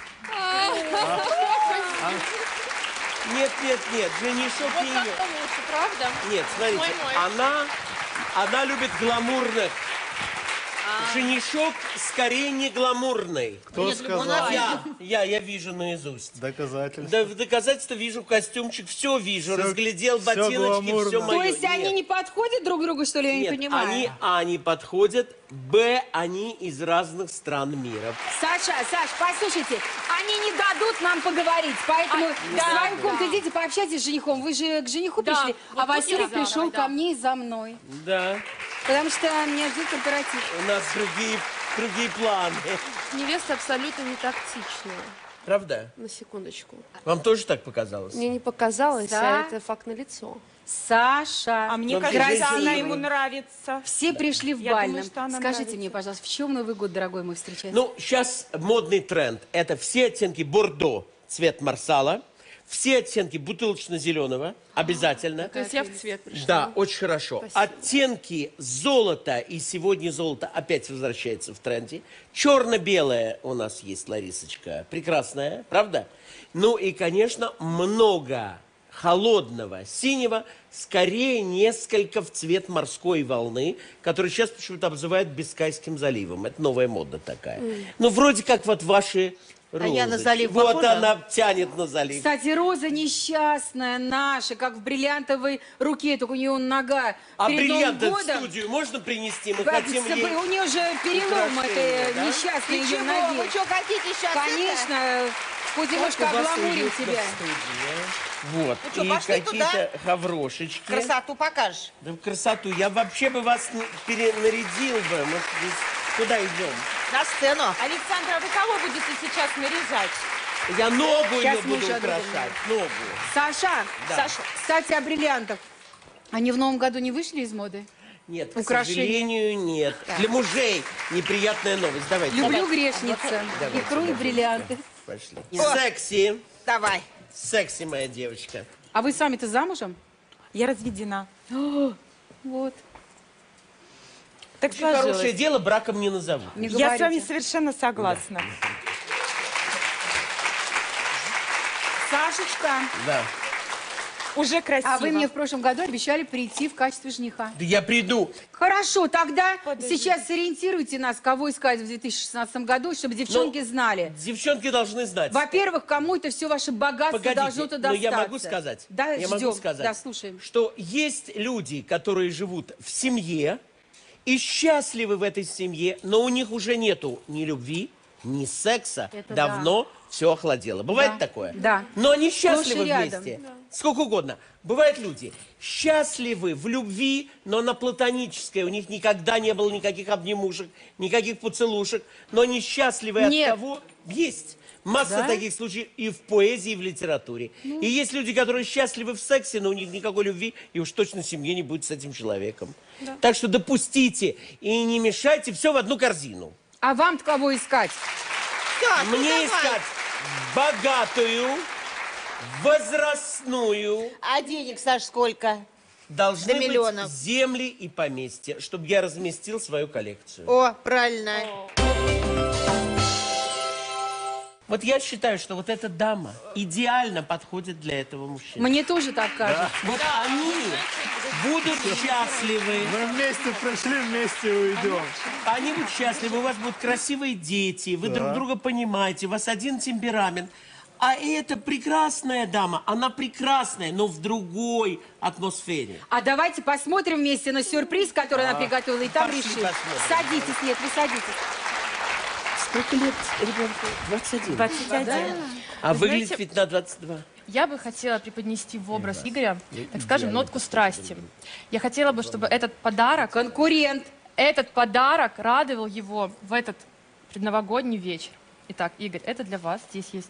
Нет, нет, нет, женишок Вот не ее. как-то лучше, правда? Нет, смотрите, Мой-мой. она, она любит гламурных. А. Женишок скорее не гламурный. Кто сказал? Я, я, я вижу наизусть. Доказательства. Да, в доказательство вижу костюмчик, все вижу, Всё- разглядел всё ботиночки, гламурно. все То мое. есть они не подходят друг другу, что ли, я Нет, не понимаю? они, а, они подходят, б, они из разных стран мира. Саша, Саш, послушайте, они не дадут нам поговорить, поэтому А, в да, своем да. комнате идите, пообщайтесь с женихом. Вы же к жениху Да, пришли, вот а тут Василий я- да, пришел да, да. ко мне и за мной. Да, Потому что у меня здесь корпоратив. у нас другие, другие планы. Невеста абсолютно не тактичная. Правда? На секундочку. Вам тоже так показалось? Мне не показалось, Да. а это факт налицо. Саша, А мне Но кажется, женщина- она ему нравится. все пришли в Я думаю, бальном. что она Скажите нравится. мне, пожалуйста, в чем Новый год, дорогой мой, встречается? Ну, сейчас модный тренд. Это все оттенки бордо, цвет марсала, все оттенки бутылочно-зеленого, обязательно. То есть я в цвет пришла. Да, очень хорошо. Спасибо. Оттенки золота, и сегодня золото опять возвращается в тренде. Черно-белое у нас есть, Ларисочка, прекрасная, правда? Ну и, конечно, много холодного синего, скорее несколько в цвет морской волны, который сейчас почему-то обзывают Бискайским заливом. Это новая мода такая. Ну, вроде как вот ваши розы. я на залив Вот похожа? она тянет на залив. Кстати, Роза несчастная наша, как в бриллиантовой руке, только у нее нога А перед Новым бриллианты в годом. студию можно принести? Мы Как хотим с- ей... У нее же перелом украшения, этой да? несчастной ее Ничего, ноги. вы что, хотите сейчас Конечно, хоть немножко Как у вас обламурим уютно тебя. в студии, а? Вот, Ну что, и пошли какие-то хаврошечки. Красоту покажешь? Да в красоту. Я вообще бы вас не- перенарядил бы. Мы здесь куда идем? На сцену. Александра, вы кого будете сейчас наряжать? Я ногу Сейчас ее мы буду уже украшать. Ногу. Саша, Да. Саша, кстати, о бриллиантах. Они в Новом году не вышли из моды? Нет, к Украшения. сожалению, нет. Для мужей неприятная новость. Давайте. Люблю грешница, Давайте, икру и давайте. бриллианты. Пошли. О. Секси. Давай. Секси, моя девочка. А вы сами-то замужем? Я разведена. Вот. Так Очень хорошее сложилось. дело браком не назовут. Не Я с вами говорите. совершенно согласна. Сашечка, Да. Уже красиво. а вы мне в прошлом году обещали прийти в качестве жениха. Да я приду. Хорошо, тогда Подожди. сейчас сориентируйте нас, кого искать в две тысячи шестнадцатом году, чтобы девчонки Ну, знали. Девчонки должны знать. Во-первых, кому это все ваше богатство Погодите, должно туда но я достаться. могу сказать, Да, я ждем. могу сказать, Да, слушаем. что есть люди, которые живут в семье и счастливы в этой семье, но у них уже нету ни любви, ни секса. Это Давно все охладело. Бывает Да. такое? Да. Но они Сплошь счастливы и рядом. вместе. Сколько угодно. Бывают люди счастливы в любви, но на платонической. У них никогда не было никаких обнимушек, никаких поцелушек. Но они счастливы Нет. от того... Есть. Масса Да? таких случаев и в поэзии, и в литературе. Ну. И есть люди, которые счастливы в сексе, но у них никакой любви, и уж точно семьи не будет с этим человеком. Так что допустите и не мешайте все в одну корзину. А вам кого искать? Так, ну Мне давай. искать богатую, возрастную, А денег, Саш, сколько? должны До быть миллионов. земли и поместья, чтобы я разместил свою коллекцию. О, правильно. Вот я считаю, что вот эта дама идеально подходит для этого мужчины. Мне тоже так кажется. Вот они будут счастливы. Мы вместе пришли, вместе уйдем. Они будут счастливы, у вас будут красивые дети, вы Да. друг друга понимаете, у вас один темперамент. А эта прекрасная дама, она прекрасная, но в другой атмосфере. А давайте посмотрим вместе на сюрприз, который она А, приготовила, и там пошли решим. посмотрим. Садитесь, нет, вы садитесь. Сколько лет ребенку? двадцать один. двадцать один. Да. А Вы выглядит знаете, ведь на двадцать два. Я бы хотела преподнести в образ Игоря, так скажем, нотку страсти. Я хотела бы, чтобы этот подарок... Конкурент. Этот подарок радовал его в этот предновогодний вечер. Итак, Игорь, это для вас. Здесь есть...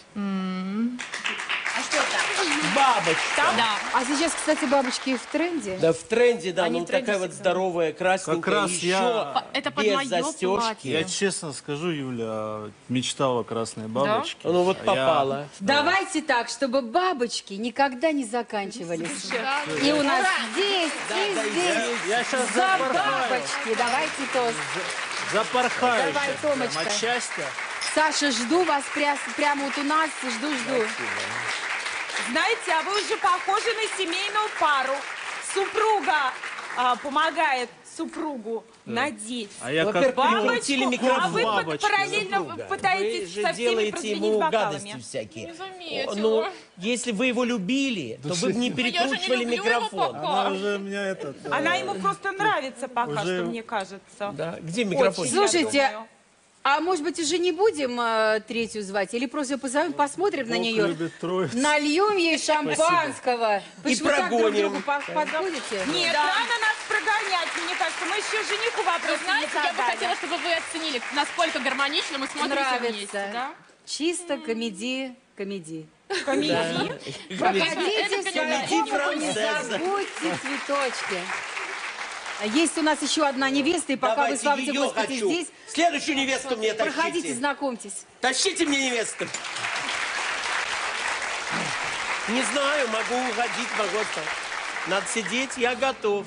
м, А что там? Бабочка. Да. А сейчас, кстати, бабочки в тренде. Да в тренде, да, Они ну в тренде такая вот всегда. здоровая, красненькая, Как раз еще я- Это под без моё застежки. платье. Я честно скажу, Юля, мечтала о красной бабочке. Ну вот А я- попала. Давайте так, чтобы бабочки никогда не заканчивались. И у нас здесь, и здесь. Я сейчас За запорхаю. бабочки. Давайте тост. Запорхаю Давай, сейчас прям Томочка. от счастья. Саша, жду вас пря- прямо вот у нас. Жду, жду. Знаете, а вы уже похожи на семейную пару. Супруга а, помогает супругу надеть А я как бабочку, прикрутили а микрофон. вы под- Бабочки, параллельно Супруга. пытаетесь Вы со же всеми делаете прозвенеть ему бокалами. гадости всякие. Не заметила. Ну, если вы его любили, то вы бы не я же не перекручивали люблю его микрофон. пока. Она уже меня этот... э, Она ему просто нравится пока уже- что, мне кажется. Да. Где микрофон? Очень, я Слушайте, думаю. а может быть уже не будем э, третью звать? Или просто позовем, посмотрим на Бог нее? любит троицу. Нальем ей шампанского. Вы И ж вы так друг прогоним. другу по- подходите? Нет, рано нас прогонять, мне кажется. Мы еще жениху Вы вопрос знаете, не я бы задали. хотела, чтобы вы оценили, насколько гармонично мы смотримся вместе. Нравится. Да? Чисто комедия, комедии. Комедии. Проходите Это в комедия свою не францеза. забудьте цветочки. Есть у нас еще одна невеста, и пока Давайте, вы славите ее Господи хочу. здесь, Следующую невесту мне проходите, тащите. знакомьтесь. Тащите мне невесту. Не знаю, могу уходить, могу остаться. Надо сидеть, я готов.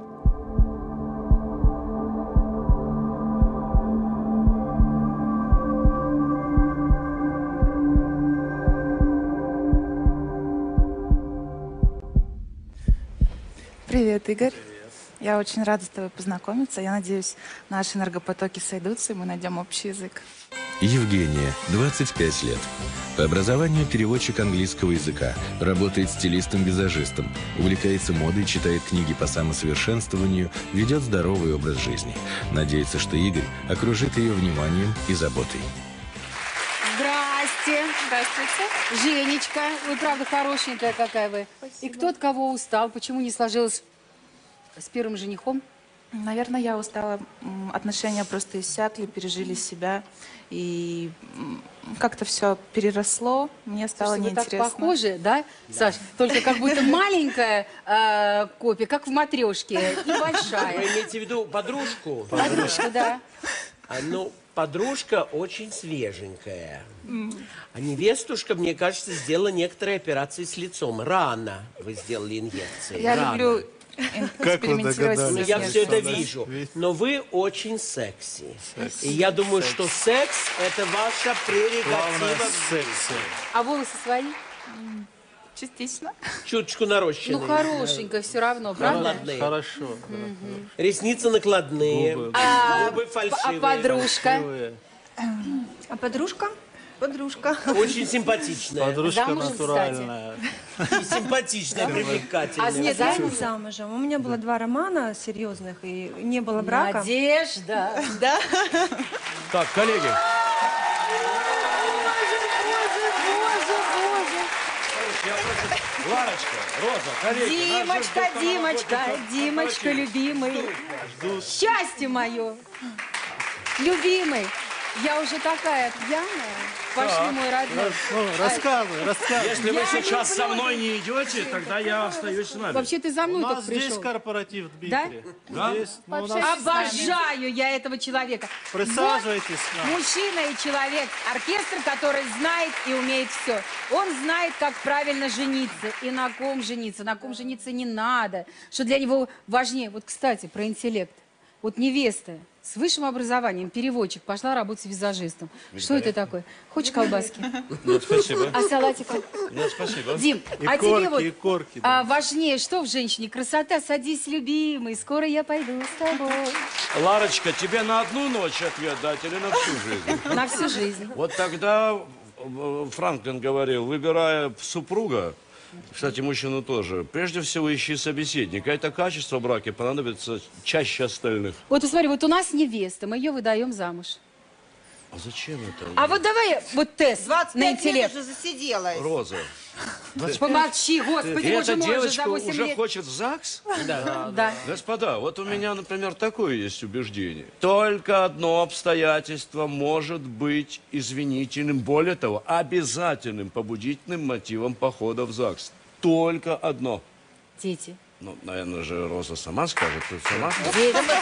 Привет, Игорь. Я очень рада с тобой познакомиться. Я надеюсь, наши энергопотоки сойдутся, и мы найдем общий язык. Евгения, двадцать пять лет. По образованию переводчик английского языка. Работает стилистом-визажистом. Увлекается модой, читает книги по самосовершенствованию, ведет здоровый образ жизни. Надеется, что Игорь окружит ее вниманием и заботой. Здрасте. Здравствуйте. Женечка, вы правда хорошенькая какая вы. И кто от кого устал? Почему не сложилось с первым женихом? Наверное, я устала. М, Отношения просто иссякли, пережили себя. И м, как-то все переросло. Мне стало Слушайте, вы так неинтересно. похожи, да, Саш? Только как будто маленькая э, копия, как в матрешке, и Вы большая. имеете в виду подружку? Подружка, да. А, ну, подружка очень свеженькая. А невестушка, мне кажется, сделала некоторые операции с лицом. Рано вы сделали инъекции. Я Рано. люблю ин- экспериментировать с Ну, я внешностью. все это вижу. Но вы очень секси. И я думаю, что секс – это ваша прерогатива в жизни. А волосы свои? Частично. Чуточку нарощенные. Ну, хорошенькая все равно, правда? Накладные. Хорошо. Ресницы накладные. Губы. А, Губы а фальшивые. подружка? А подружка? Подружка. Очень симпатичная. Подружка Замужем, натуральная. И симпатичная, привлекательная. А с Замужем? Замужем. У меня было два романа серьезных, и не было брака. Надежда. Да. Так, коллеги. Ларочка, Роза, коллеги. Димочка, Димочка, Димочка, любимый. Счастье мое. Любимый, я уже такая пьяная. пошли, мой родной. Ну, рассказывай, рассказывай. Если вы Я сейчас люблю со мной не идете, тогда я остаюсь с вами. Вообще ты за мной У только нас здесь пришел. корпоратив, Да? Дмитрий. Да? Здесь, ну, у нас- Обожаю я этого человека. Присаживайтесь к Вот нам. мужчина и человек, оркестр, который знает и умеет все. Он знает, как правильно жениться и на ком жениться, на ком жениться не надо, что для него важнее. Вот, кстати, про интеллект. Вот невеста с высшим образованием, переводчик, пошла работать визажистом. Что это такое? Хочешь колбаски? Нет, спасибо. А салатика? Нет, спасибо. Дим, И а корки, тебе вот и корки, а, важнее, что в женщине? Красота, садись, любимый, скоро я пойду с тобой. Ларочка, тебе на одну ночь ответ дать или на всю жизнь? На всю жизнь. Вот тогда э, Франклин говорил, выбирая супруга, кстати, мужчину тоже, прежде всего ищи собеседника. Это качество в браке понадобится чаще остальных. Вот посмотри, вот у нас невеста, мы ее выдаем замуж. А зачем это? А вот давай вот тест двадцать на пять лет интеллект. уже засиделась. Роза. Помолчи, господи, И боже эта мой, уже девочка за восемь уже лет. хочет в ЗАГС? Да. Да. Господа, вот у меня, например, такое есть убеждение. Только одно обстоятельство может быть извинительным, более того, обязательным побудительным мотивом похода в ЗАГС. Только одно. Дети. Ну, наверное же, Роза сама скажет. Ты сама скажешь?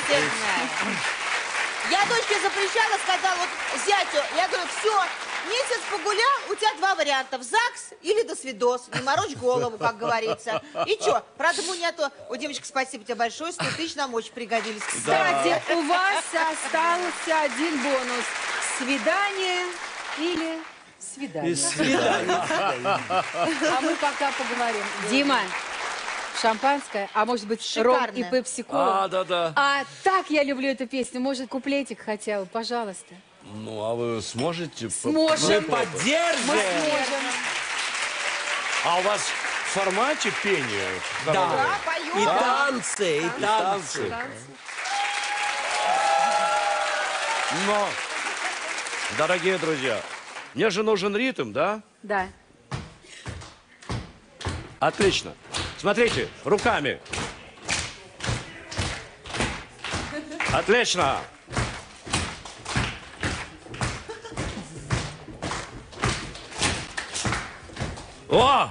Я дочке запрещала, сказала, вот зятю, я говорю, все, месяц погулял, у тебя два варианта, в ЗАГС или до свидос, не морочь голову, как говорится. И что, правда, у меня то, у девочек, спасибо тебе большое, сто тысяч нам очень пригодились. Кстати, у вас остался один бонус. Свидание или свидание. И свидание. А мы пока поговорим. Дима, шампанское, а может быть ром и Шикарное. пепси-кола. А, да-да. А так я люблю эту песню. Может, куплетик хотя бы, пожалуйста. Ну, а вы сможете? Сможем. Мы поддержим. Мы сможем. А у вас в формате пения? Да. хоровое? И танцы, и И танцы. Но, дорогие друзья, мне же нужен ритм, да? Да. Отлично. Смотрите, руками. Отлично. О!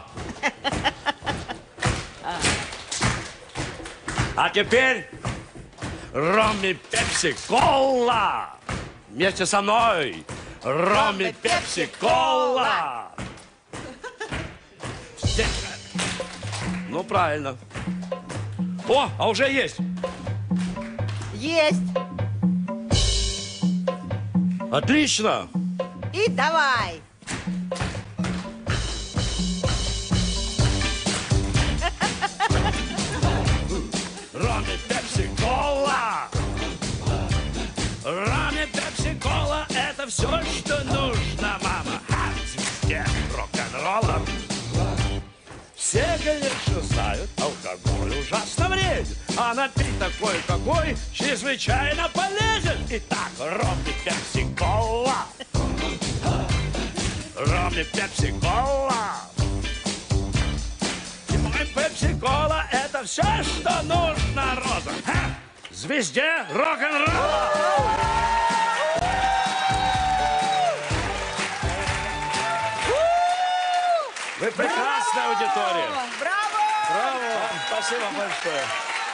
А теперь ром и пепси кола. Вместе со мной. Ром и пепси кола. Все. Ну, правильно. О, а уже есть. Есть. Отлично. И давай. Ром и пепси кола. Ром и пепси кола — это все, что нужно, мама. А, звезде рок-н-ролла. Все, конечно, знают, алкоголь ужасно вреден, а напить такой, какой, чрезвычайно полезен. Итак, ром и пепси-кола. Ром и пепси-кола. И мой пепси-кола — это все, что нужно, Роза. Ха! Звезде рок-н-ролла. Вы прекрасная аудитория. Браво! Браво! Спасибо большое.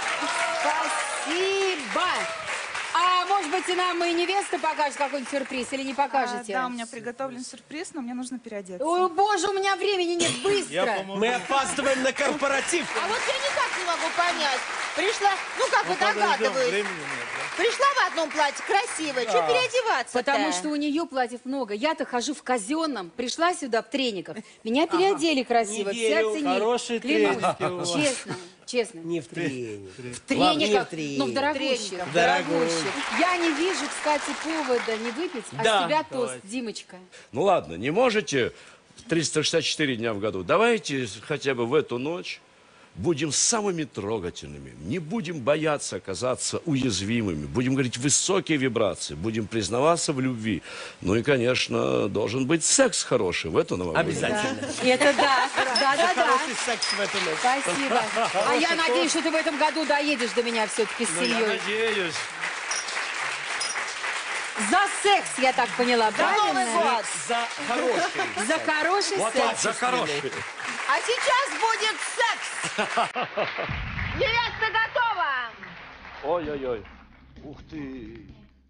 Спасибо. А может быть, и нам и невеста покажет какой-нибудь сюрприз или не покажете? А, да, у меня приготовлен сюрприз, но мне нужно переодеться. Ой, боже, у меня времени нет, быстро. Мы опаздываем на корпоратив. А вот я никак не могу понять. Пришла, ну как вы догадываетесь? Пришла в одном платье, красивая, что А. переодеваться? Потому что у нее платьев много. Я-то хожу в казенном. Пришла сюда в трениках. Меня переодели красиво. Не Все верю. оценили. Хорошие Клянусь. треники у вас. Честно, честно. Не в треник. В трениках, не в но в треник. дорогущих. В в дорогущих. дорогущих. Я не вижу, кстати, повода не выпить, а Да. с тебя тост, Давайте. Димочка. Ну ладно, не можете триста шестьдесят четыре дня в году. Давайте хотя бы в эту ночь будем самыми трогательными. Не будем бояться оказаться уязвимыми. Будем говорить высокие вибрации. Будем признаваться в любви. Ну и, конечно, должен быть секс хороший в эту новогоднюю. Обязательно. Это да, да, да, да. Хороший секс в эту ночь. Спасибо. А я надеюсь, что ты в этом году доедешь до меня все-таки с Ну, я семьей. надеюсь. За секс, я так поняла, За Новый правильно? год. За хороший. За хороший Вот секс. так, за хороший. А сейчас будет секс. Невеста готова. Ой-ой-ой. Ух ты.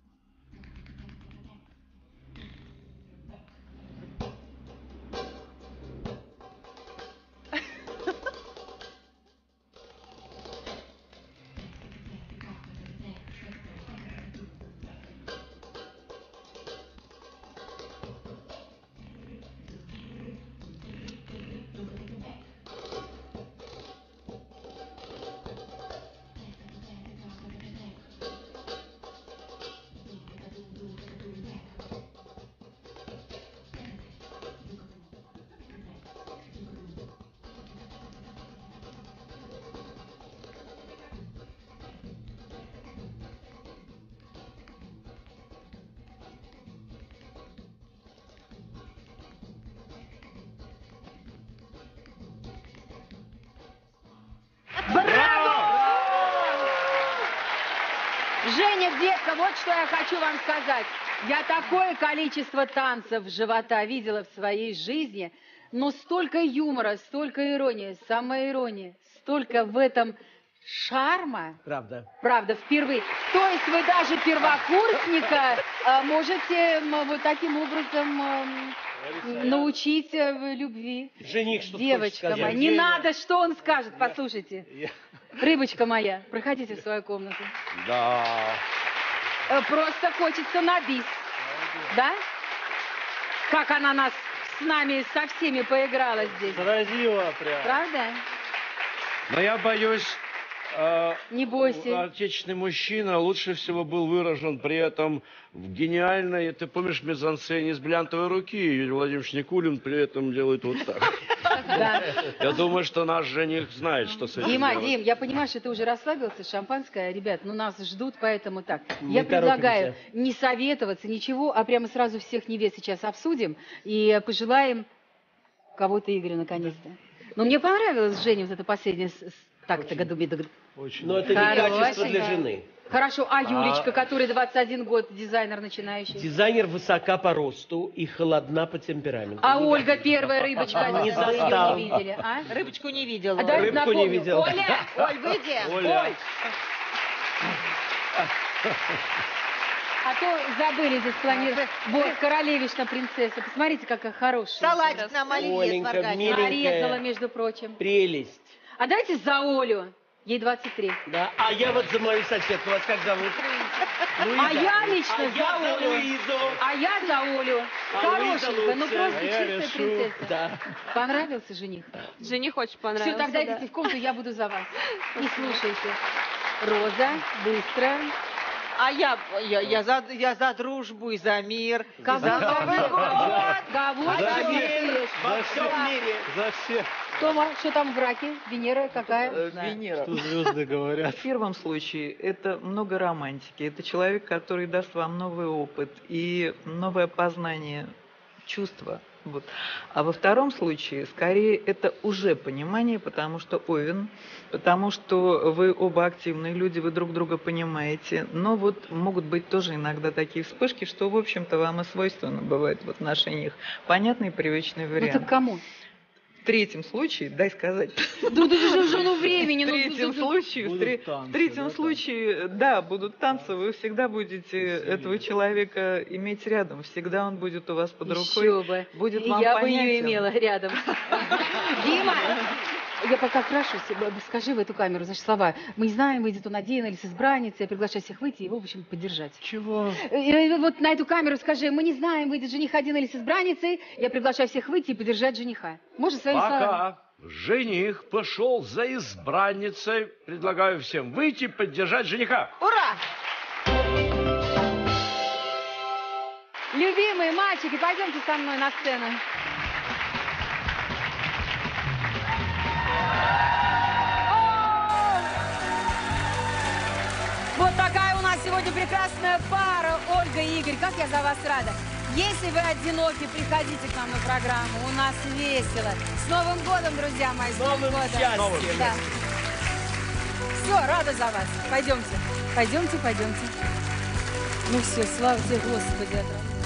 Женя, детка, вот что я хочу вам сказать. Я такое количество танцев живота видела в своей жизни, но столько юмора, столько иронии, самая ирония, столько в этом шарма. Правда. Правда, впервые. То есть вы даже первокурсника э, можете м, вот таким образом э, научить э, любви. Жених, что Девочка моя, не надо, что он скажет, послушайте. Рыбочка моя, проходите в свою комнату. Да. Э, Просто хочется на бис. Да? Как она нас с нами, со всеми поиграла здесь. Сразила прям. Правда? Но я боюсь, э, Не бойся. отечественный мужчина лучше всего был выражен при этом в гениальной, ты помнишь, мизансцене из бриллиантовой руки. Юрий Владимирович Никулин при этом делает вот так. Да. Я думаю, что наш жених знает, что с этим Дима, делать. Дим, я понимаю, что ты уже расслабился, шампанское, ребят, ну нас ждут, поэтому так. Не я предлагаю торопимся. не советоваться, ничего, а прямо сразу всех невест сейчас обсудим и пожелаем кого-то Игорю наконец-то. Но мне понравилось, Женя, вот это последнее. с- с- Так-то году Но это не качество для жены. Хорошо, а Юлечка, А- который двадцать один год, дизайнер начинающий? Дизайнер высока по росту и холодна по темпераменту. А Ольга, первая рыбочка, Не вы ее застал. не видели, а? Рыбочку не видела. А давайте Рыбку не напомню. видел. Оля! Оль, выйди. Оля. Оль. А то забыли здесь планировать. Вот, королевишна принцесса. Посмотрите, какая хорошая. Салатик нам оливье Оленька, сварганила. миленькая. Нарезала, между прочим. Прелесть. А давайте за Олю. Ей двадцать три. Да. А я вот за мою соседку. Вас как зовут? А я лично А за я за Олю. Луизу. А я за Олю. А Хорошенькая, Луиза ну лучше. просто А я чистая решу. принцесса. Да. Понравился жених? Жених очень Все, понравился. тогда да. идите в комнату, я буду за вас. И слушайте. Роза, быстро. А я, я, я, за, я за дружбу и за мир. Кого? И за Новый год. Кого? За Кого? мир во всем мире. За всех. Тома, что там в браке? Венера какая? Э, Венера. Что звезды говорят. В первом случае это много романтики. Это человек, который даст вам новый опыт и новое познание чувства. Вот. А во втором случае, скорее, это уже понимание, потому что Овен, потому что вы оба активные люди, вы друг друга понимаете. Но вот могут быть тоже иногда такие вспышки, что, в общем-то, вам и свойственно бывает в отношениях. Понятный и привычный Ну вариант. так кому? В третьем случае, дай сказать. Да, да, да, уже ну времени. В ну, третьем ну, ну, случае, в, Будут тре- танцы, в третьем да, случае, да, будут танцы, вы всегда будете этого человека иметь рядом, всегда он будет у вас под Еще рукой, бы. будет И вам я бы понятен. ее имела рядом. Дима! Я пока крашусь, скажи в эту камеру, значит, слова. Мы не знаем, выйдет он один или с избранницей. Я приглашаю всех выйти и его, в общем, поддержать. Чего? И вот на эту камеру скажи, мы не знаем, выйдет жених один или с избранницей. Я приглашаю всех выйти и поддержать жениха. Можно своими словами? Пока жених пошел за избранницей, предлагаю всем выйти поддержать жениха. Ура! Любимые мальчики, пойдемте со мной на сцену. Вот такая у нас сегодня прекрасная пара, Ольга и Игорь. Как я за вас рада. Если вы одиноки, приходите к нам на программу. У нас весело. С Новым годом, друзья мои. С Новым годом. счастьем. Да. Все, рада за вас. Пойдемте. Пойдемте, пойдемте. Ну все, слава тебе, Господи.